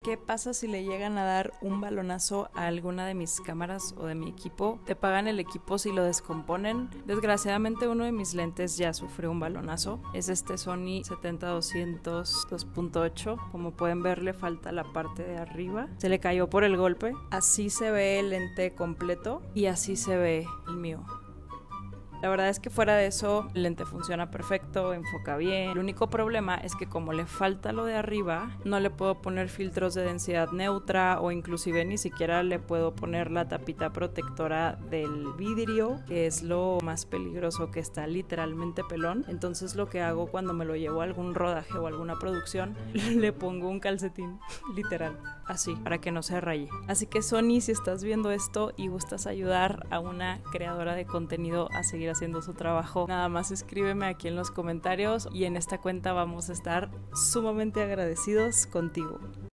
¿qué pasa si le llegan a dar un balonazo a alguna de mis cámaras o de mi equipo? Te pagan el equipo si lo descomponen. Desgraciadamente uno de mis lentes ya sufrió un balonazo. Es este Sony 70-200 2.8. Como pueden ver, le falta la parte de arriba. Se le cayó por el golpe. Así se ve el lente completo y así se ve el mío. La verdad es que fuera de eso, el lente funciona perfecto, enfoca bien. El único problema es que como le falta lo de arriba, no le puedo poner filtros de densidad neutra o inclusive ni siquiera le puedo poner la tapita protectora del vidrio, que es lo más peligroso, que está literalmente pelón. Entonces lo que hago cuando me lo llevo a algún rodaje o alguna producción, le pongo un calcetín, literal, así, para que no se raye. Así que Sony, si estás viendo esto y gustas ayudar a una creadora de contenido a seguir haciendo su trabajo, nada más escríbeme aquí en los comentarios y en esta cuenta vamos a estar sumamente agradecidos contigo.